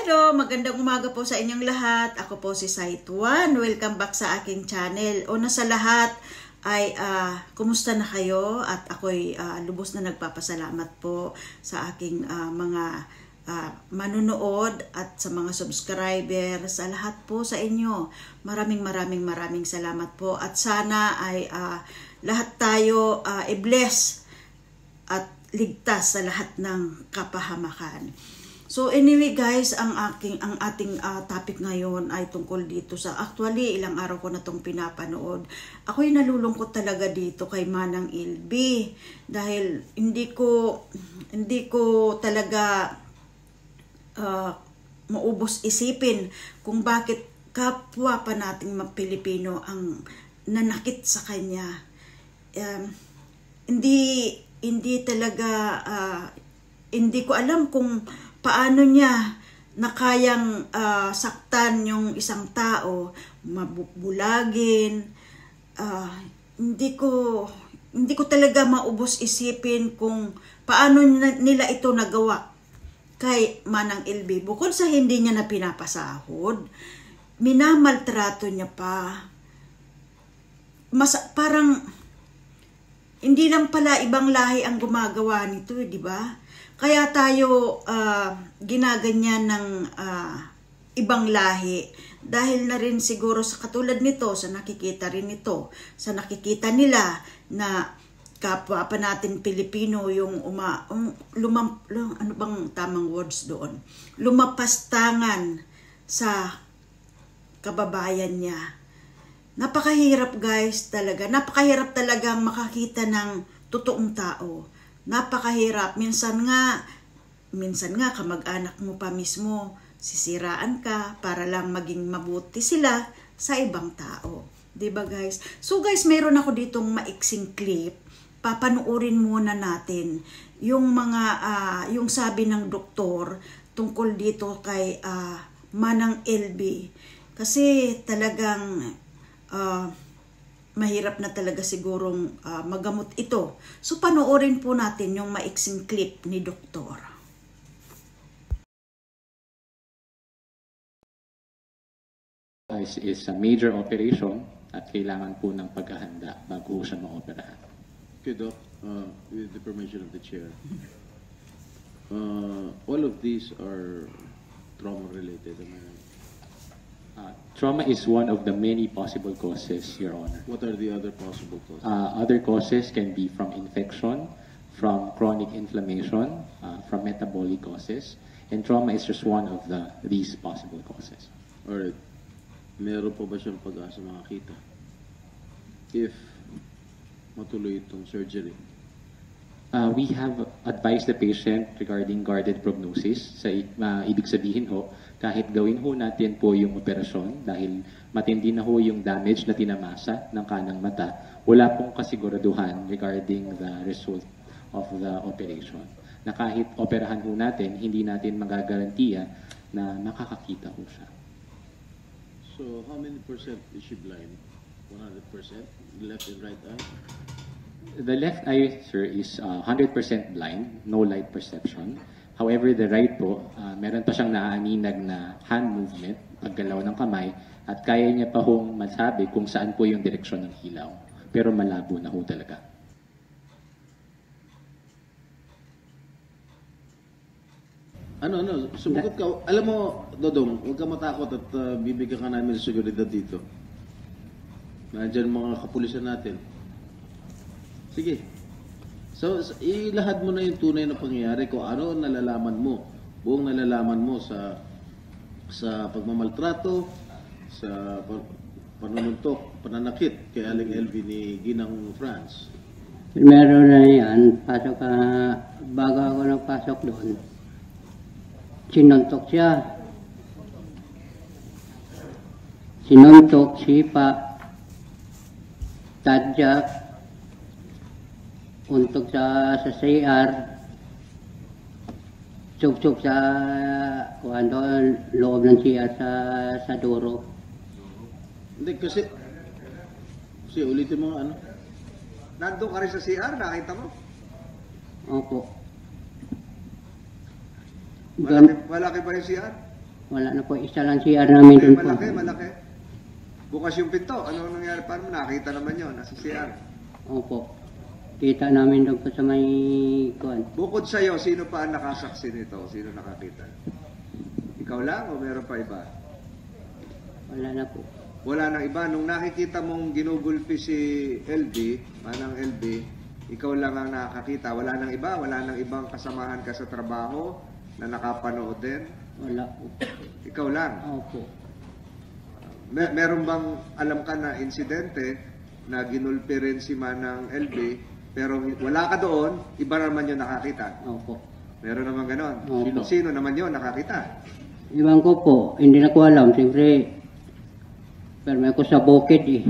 Hello, magandang umaga po sa inyong lahat. Ako po si Saituan. Welcome back sa aking channel. Una sa lahat ay kumusta na kayo? At ako'y lubos na nagpapasalamat po sa aking mga manunood at sa mga subscriber, sa lahat po sa inyo. Maraming salamat po. At sana ay lahat tayo i-bless at ligtas sa lahat ng kapahamakan. So anyway guys, ang ating topic ngayon ay tungkol dito sa, actually ilang araw ko na tong pinapanood. Ako'y nalulungkot talaga dito kay Manang LB dahil hindi ko talaga maubos isipin kung bakit kapwa pa nating mga Pilipino ang nanakit sa kanya. Hindi talaga hindi ko alam kung paano niya nakayang saktan yung isang tao, mabulagin. Hindi ko talaga maubos isipin kung paano nila ito nagawa kay Manang LB. Bukod sa hindi niya na pinapasahod, minamaltrato niya pa. Parang hindi lang pala ibang lahi ang gumagawa nito, di ba? Kaya tayo ginaganyan ng ibang lahi dahil na rin siguro sa katulad nito, sa nakikita rin nito, sa nakikita nila na kapwa pa natin Pilipino yung ano bang tamang words doon? Lumapastangan sa kababayan niya. Napakahirap guys talaga. Napakahirap talagang makakita ng totoong tao. Napakahirap. Minsan nga kamag-anak mo pa mismo, sisiraan ka para lang maging mabuti sila sa ibang tao. 'Di ba guys? So guys, meron ako ditong maiksing clip. Papanoorin muna natin yung yung sabi ng doktor tungkol dito kay Manang LB. Kasi talagang mahirap na talaga sigurong magamot ito. So panoorin po natin yung maiksing clip ni Doktor. Is a major operation at kailangan po ng paghahanda bago siya ma-operahan. Okay, Doc, with the permission of the chair, all of these are trauma-related, am I right? Trauma is one of the many possible causes, Your Honor. What are the other possible causes? Other causes can be from infection, from chronic inflammation, from metabolic causes, and trauma is just one of these possible causes. Alright. Meron po ba siyang pag-asa makakita if matuloy itong surgery? We have advised the patient regarding guarded prognosis. Ibig sabihin ho, kahit gawin ho natin po yung operasyon dahil matindi na ho yung damage na tinamasa ng kanang mata, wala pong kasiguraduhan regarding the result of the operation. Na kahit operahan ho natin, hindi natin magagarantiya na makakakita ho siya. So, how many percent is she blind? 100%? Left and right eye? The left eye, sir, is 100% blind, no light perception. However, the right po, meron pa siyang naaaninag na hand movement, paggalaw ng kamay, at kaya niya pa hong masabi kung saan po yung direksyon ng ilaw. Pero malabo na ho talaga. Sumagot ka. Alam mo, Dodong, huwag ka matakot at bibigyan ka namin sa seguridad dito. Nandiyan mga kapulisan natin. Sige. So, ilahad mo na yung tunay na pangyayari kung ano nalalaman mo. Buong nalalaman mo sa pagmamaltrato, sa panununtok, pananakit kay Aling LB ni Ginang France. Meron na yan. Bago ako nagpasok doon, sinuntok siya. Sinuntok, sipa, tadyak, untuk sa CR, suksok sa loob ng CR sa duro. Hindi kasi ulitin mo ano. Nandun ka rin sa CR, nakita mo? Opo. Malaki ba yung CR? Wala na po, isa lang CR namin Okay, doon po. malaki. Bukas yung pinto. Ano nangyari? Paano mo nakita naman yun? Nasa CR. Opo. Kita namin doon po sa may kuan. Bukod sa'yo, sino pa ang nakasaksi nito? Sino nakakita? Ikaw lang o meron pa iba? Wala na po. Wala nang iba. Nung nakikita mong ginugulpi si LB, manang LB, ikaw lang ang nakakita. Wala nang iba? Wala nang ibang kasamahan ka sa trabaho na nakapanood din? Wala po. Ikaw lang. Opo. Meron bang alam ka na insidente na ginulpi rin si manang LB, pero wala ka doon, iba naman yung nakakita? Opo. Meron naman ganon. Opo. Sino naman yun nakakita? Iwan ko po, hindi na ko alam. Siyempre, pero may ako sa bukid eh.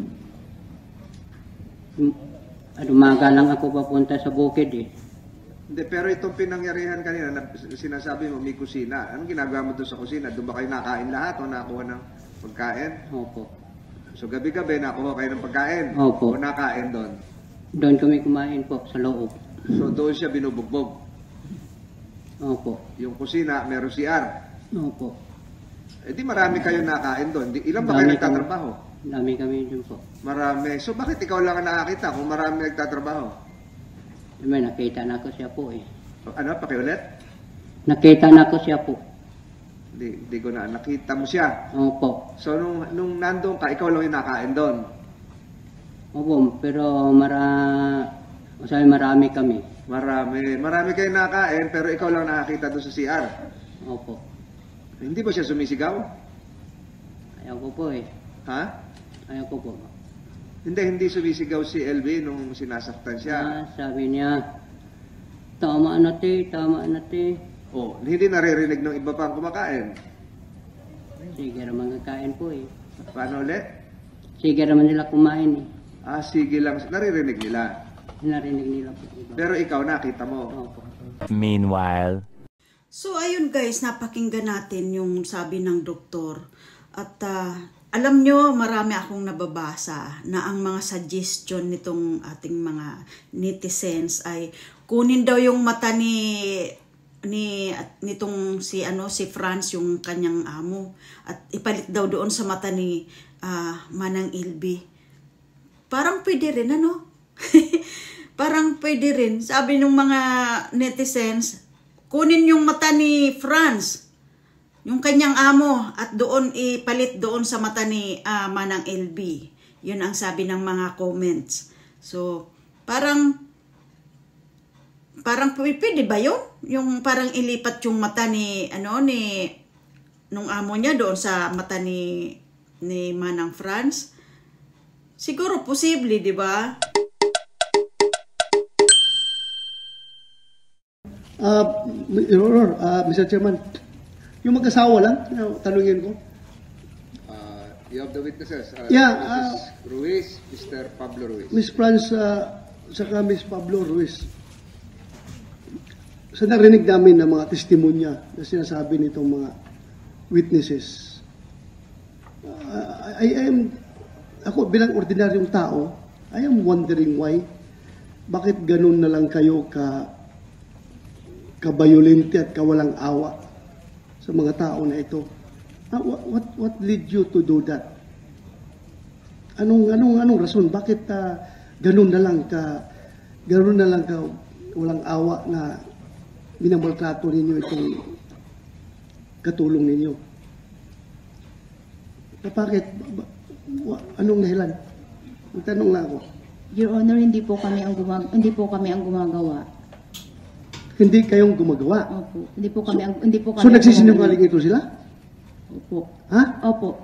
Umaga lang ako papunta sa bukid eh. Hindi, pero itong pinangyarihan kanina, na sinasabi mo may kusina. Anong ginagawa mo doon sa kusina? Doon ba kayo nakain lahat o nakuha ng pagkain? Opo. So gabi-gabi nakuha kayo ng pagkain? Opo. O nakain doon? Doon kami kumain po sa loob. So doon siya binubugbog. Opo. Yung kusina, meron CR. Opo. Eh di marami kayo nakain doon. Ilan ba kayo Dami nagtatrabaho? Dami kami doon po. Marami. So bakit ikaw lang ang nakakita kung marami nagtatrabaho? May nakita na ko siya po eh. Ano? Pakiulit? Nakita na ko siya po. Hindi ko na. Nakita mo siya. Opo. So nung nandun ka, ikaw lang yung nakain doon. Opo, pero marami kami. Marami kayo nakain, pero ikaw lang nakakita doon sa CR. Opo. Hindi ba siya sumisigaw? Ayaw ko po eh. Ha? Ayaw ko po. Hindi sumisigaw si LB nung sinasaktan siya. Sabi niya, tama na te. Oh, hindi naririnig ng iba pang kumakain. Sige naman kakain po eh. Paano ulit? Sige naman nila kumain eh. Sige lang. Naririnig nila. Narinig nila po. Pero ikaw nakita mo. Opo. Meanwhile. So ayun guys, napakinggan natin yung sabi ng doktor. At alam nyo, marami akong nababasa na ang mga suggestion nitong ating mga netizens ay kunin daw yung mata nitong si Franz, yung kanyang amo, at ipalit daw doon sa mata ni Manang LB. Parang pwede rin, ano? Parang pwede rin. Sabi ng mga netizens, kunin yung mata ni Franz, yung kanyang amo, at doon ipalit doon sa mata ni Manang LB. Yun ang sabi ng mga comments. So, parang pwede ba yun? Yung parang ilipat yung mata nung amo niya doon sa mata ni Manang Franz. Siguro posible, di ba? Your Honor, Mr. Chairman, yung mag-asawa lang, tanungin ko. You have the witnesses. Yeah, Mrs. Ruiz, Mr. Pablo Ruiz. Miss Franz, saka Miss Pablo Ruiz. Sa narinig namin ng mga testimonya na sinasabi nitong mga witnesses, ako bilang ordinaryong tao, I am wondering why, bakit ganun na lang kayo kabayolente at kawalang awa sa mga tao na ito? What led you to do that? Anong rason? Bakit ganun na lang ka walang awa na minamaltrato ninyo itong katulong ninyo? Bakit? Anong dahilan? Ang tanong lang ako. Your Honor, hindi po kami ang gumagawa. Hindi kayong gumagawa? Opo. Hindi po kami So nagsisinungaling ito sila? Opo. Ha? Opo.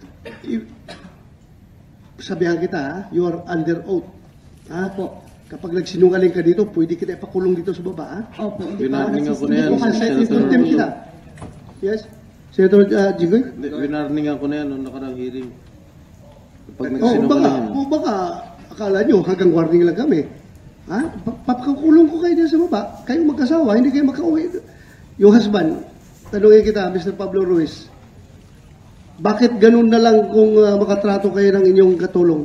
Sabihan kita, you are under oath. Ha? Opo. Kapag nagsinungaling ka dito, pwede kita ipakulong dito sa baba, ha? Opo. Hindi po Winarning ako na yan, hindi po kami Senator. Contempt kita. Yes? Senator Jigoy? Winarningan ko na yan noong nakarang hearing. Pag baka akala nyo hanggang warning lang kami. Ha? Papakulong ko kayo dito sa baba. Kayong magkasawa, hindi kayo makauwi. Yung husband, tanungin kita, Mr. Pablo Ruiz, bakit ganun na lang kung makatrato kayo ng inyong katulong?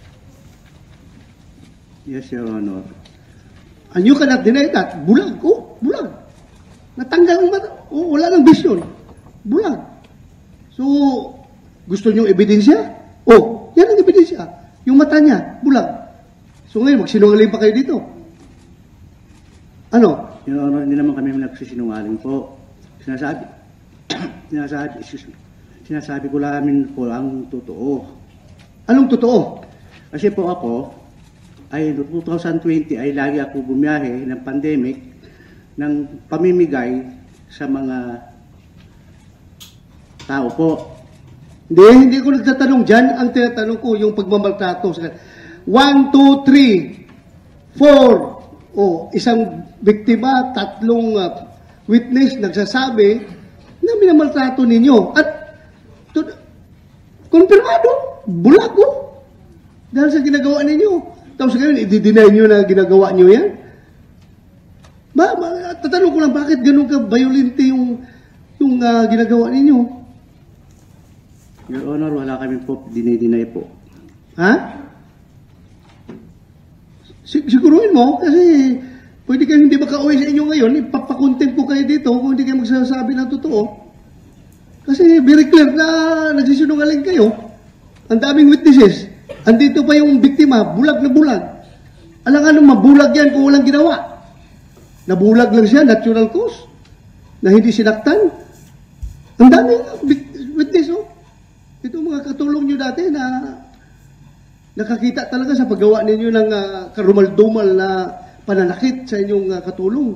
Yes, Your Honor. And you cannot deny that. Bulag ko. Bulag. Natanggal ang mata. Wala nang vision. Bulag. So, gusto nyo ebidensya? Oh, yan ang ebidensya. Yung mata niya, bulag. So ngayon, magsinungaling pa kayo dito. Ano? Your Honor, hindi naman kami nagsisinungaling po. Sinasabi ko lang po ang totoo. Anong totoo? Kasi po ako, ay 2020 ay lagi ako bumiyahe ng pandemic ng pamimigay sa mga tao po. Hindi ko nagtatanong dyan. Ang tinatanong ko, yung pagmamaltrato. 1, 2, 3, 4. O, isang biktima, 3 witness nagsasabi na minamaltrato ninyo. At, konfirmado, bulag ko. Dahil sa ginagawa ninyo. Tapos ngayon, i-deny nyo na ginagawa nyo yan? Tatanong ko lang, bakit ganun ka violent yung ginagawa ninyo? Your Honor, wala kami po dinay po. Ha? Siguruhin mo, kasi pwede kayo hindi makauwi sa inyo ngayon, ipapakontempt ko kayo dito kung hindi kayo magsasabi ng totoo. Kasi very clear na nagsisinungaling kayo. Ang daming witnesses. Andito pa yung biktima, bulag na bulag. Alangan naman, mabulag yan kung walang ginawa. Nabulag lang siya, natural cause. Na hindi sinaktan. Ang daming witness, oh. Ito mga katulong nyo dati na nakakita talaga sa paggawa ninyo ng karumal-dumal na pananakit sa inyong katulong.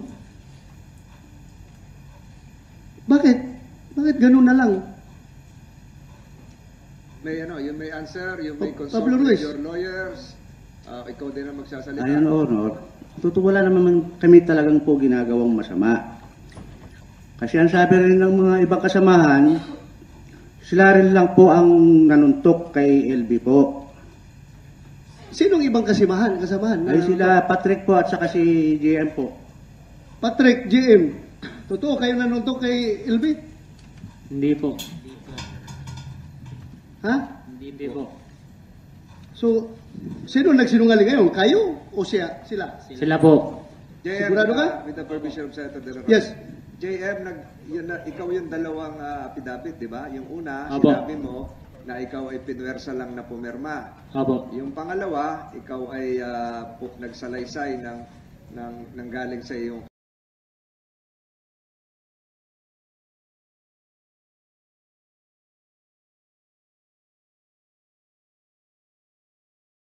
Bakit? Bakit ganun na lang? You may answer, you may consult Pablo with Ruiz. your lawyers. Ikaw din ang magsasalita. Ayan, Honor. Totoo, wala naman kami talagang po ginagawang masama. Kasi ang sabi rin ng mga ibang kasamahan, sila rin lang po ang nanuntok kay LB po. Sinong ibang kasamahan? Ay sila Patrick po at saka si JM po. Patrick, GM. Totoo, kayo nanuntok kay LB? Hindi po. Ha? Hindi po. So, sino nagsinungaling ngayon? Kayo o siya? Sila? Sila po. JM, Sigurado ka? with the permission of Senator De La Rosa. Yes. JM, ikaw yung dalawang affidavit, di ba? Yung una, Apo. sinabi mo na ikaw ay pinwersa lang na pumirma. Opo. Yung pangalawa, ikaw ay nagsalaysay ng galing sa iyong